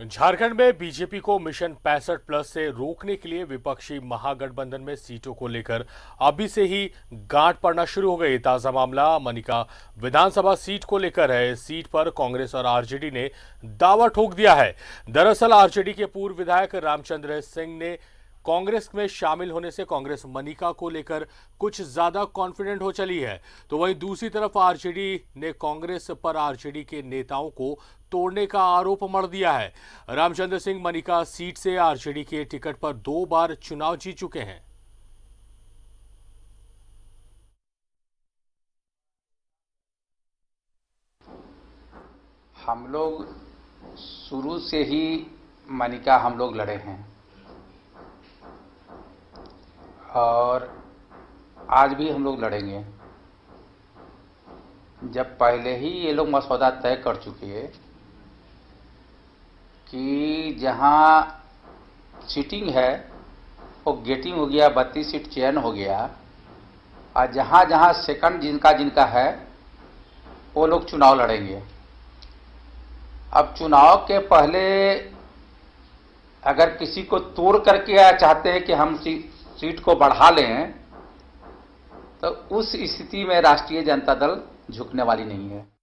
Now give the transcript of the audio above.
झारखंड में बीजेपी को मिशन 65+ से रोकने के लिए विपक्षी महागठबंधन में सीटों को लेकर अभी से ही गांठ पड़ना शुरू हो गई। ताजा मामला मनिका विधानसभा सीट को लेकर है। इस सीट पर कांग्रेस और आरजेडी ने दावा ठोक दिया है। दरअसल आरजेडी के पूर्व विधायक रामचंद्र सिंह ने कांग्रेस में शामिल होने से कांग्रेस मनिका को लेकर कुछ ज्यादा कॉन्फिडेंट हो चली है। तो वहीं दूसरी तरफ आरजेडी ने कांग्रेस पर आरजेडी के नेताओं को तोड़ने का आरोप मढ़ दिया है। रामचंद्र सिंह मनिका सीट से आरजेडी के टिकट पर 2 बार चुनाव जीत चुके हैं। हम लोग शुरू से ही मनिका हम लोग लड़े हैं और आज भी हम लोग लड़ेंगे। जब पहले ही ये लोग मसौदा तय कर चुके हैं कि जहां सीटिंग है वो गेटिंग हो गया, 32 सीट चयन हो गया और जहां जहां सेकंड जिनका है वो लोग चुनाव लड़ेंगे। अब चुनाव के पहले अगर किसी को तोड़ करके चाहते हैं कि हम सीट को बढ़ा लें तो उस स्थिति में राष्ट्रीय जनता दल झुकने वाली नहीं है।